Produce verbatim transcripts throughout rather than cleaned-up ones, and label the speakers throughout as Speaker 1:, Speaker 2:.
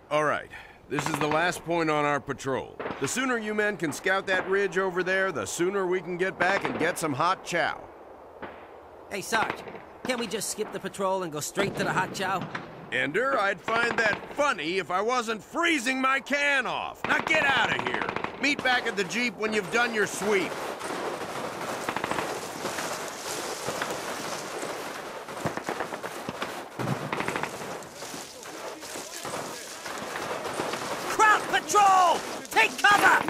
Speaker 1: All right. This is the last point on our patrol. The sooner you men can scout that ridge over there, the sooner we can get back and get some hot chow.
Speaker 2: Hey, Sarge, can't we just skip the patrol and go straight to the hot chow?
Speaker 1: Ender, I'd find that funny if I wasn't freezing my can off. Now get out of here. Meet back at the Jeep when you've done your sweep.
Speaker 2: Crowd patrol! Take cover!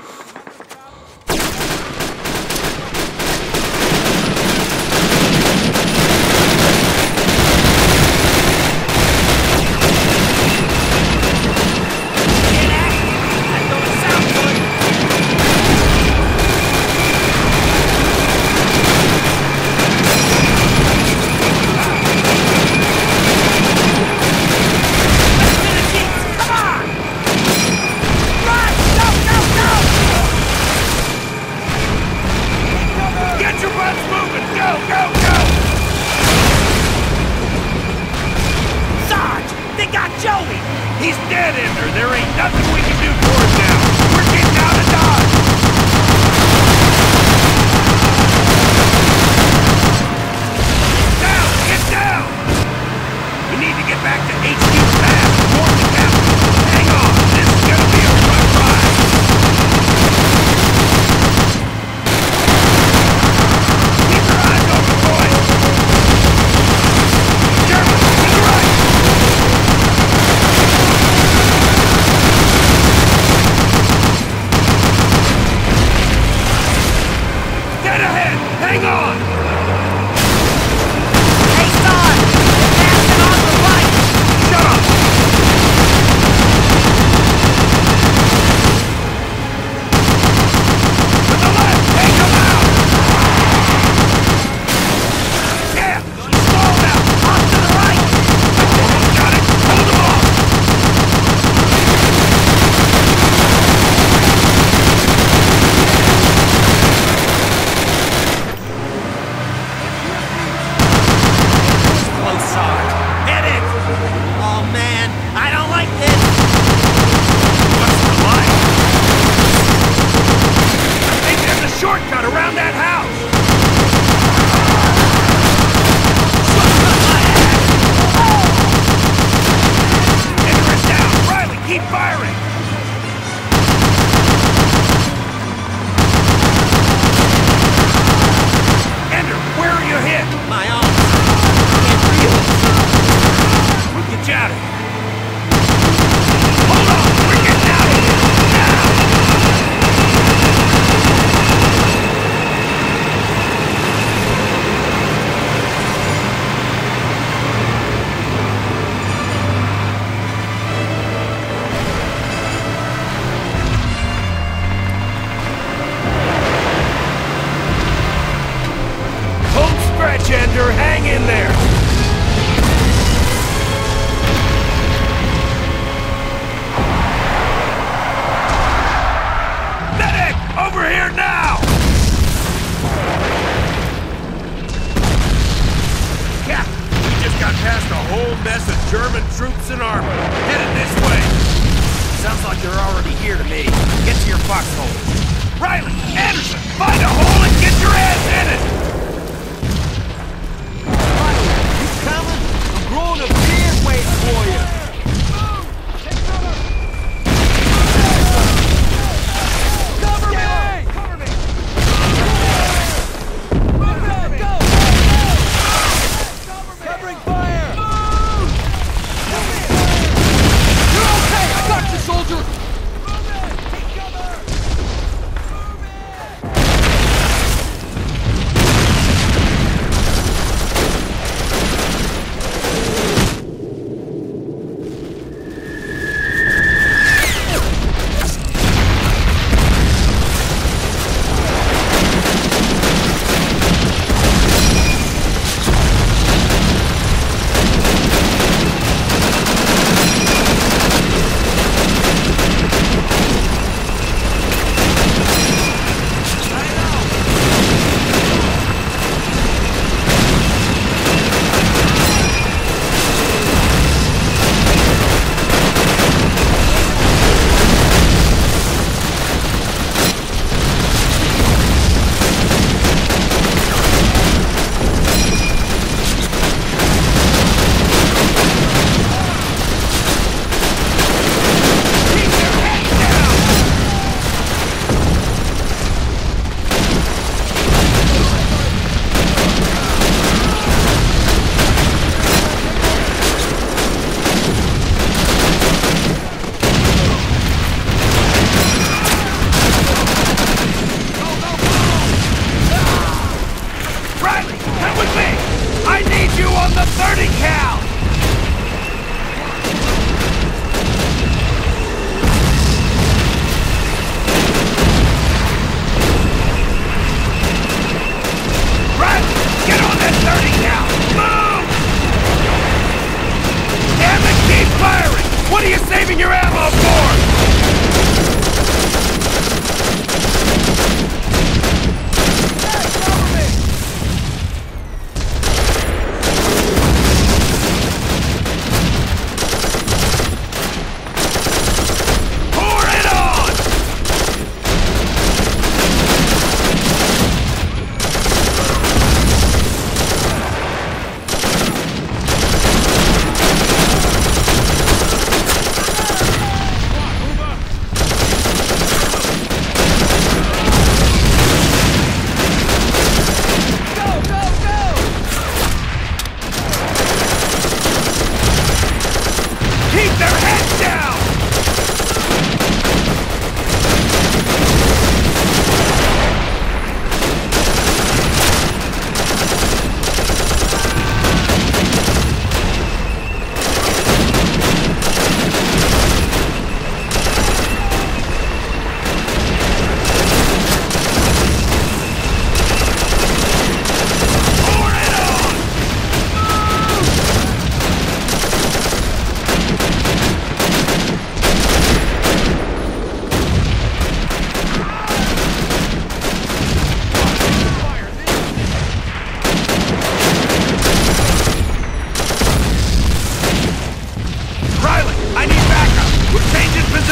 Speaker 3: Foxholes. Riley, Anderson, find a hole and get your ass in it!
Speaker 4: Riley, you coming? I'm growing a beard waiting for you. Cover me! Cover me! Move it! Go! Go! Covering fire! Move! You're okay! I got you, soldier!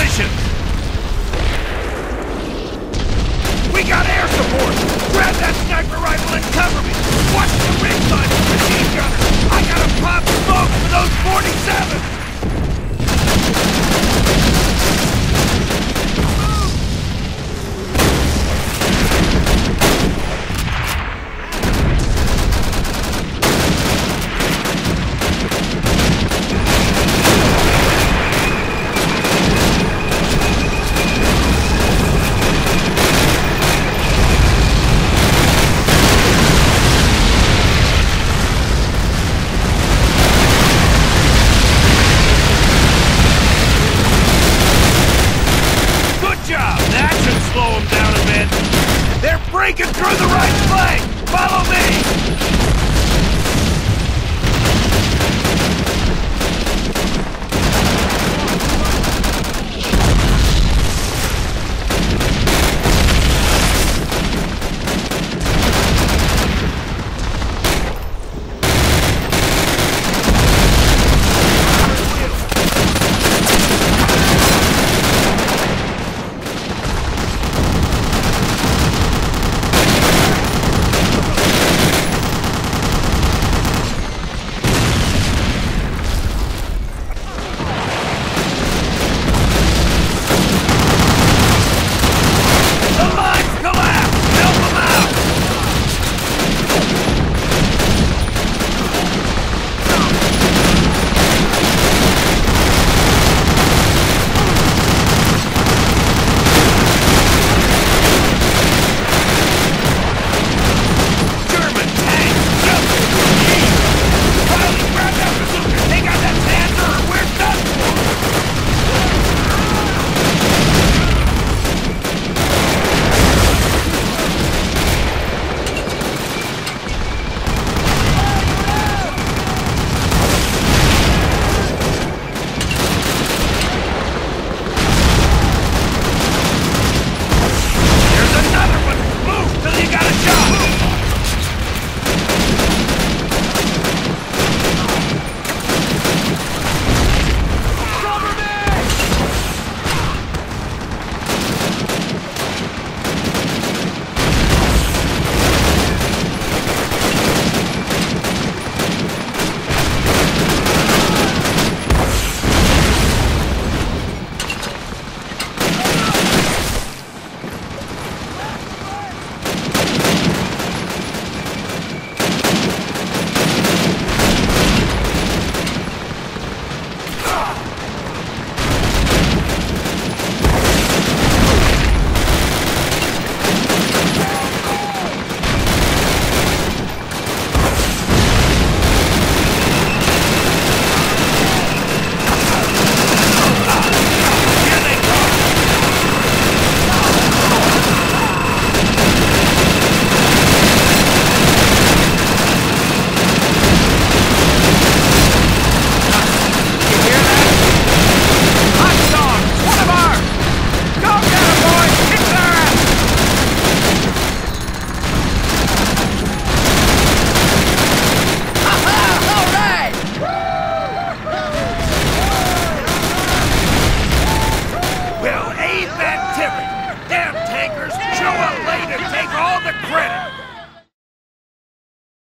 Speaker 3: position! We got air support! Grab that sniper rifle and cover me! Watch the rig line with machine gunner! I gotta pop smoke for those forty-sevens! Breaking through the right flank! Follow me! Damn tankers, show up late and take all the credit!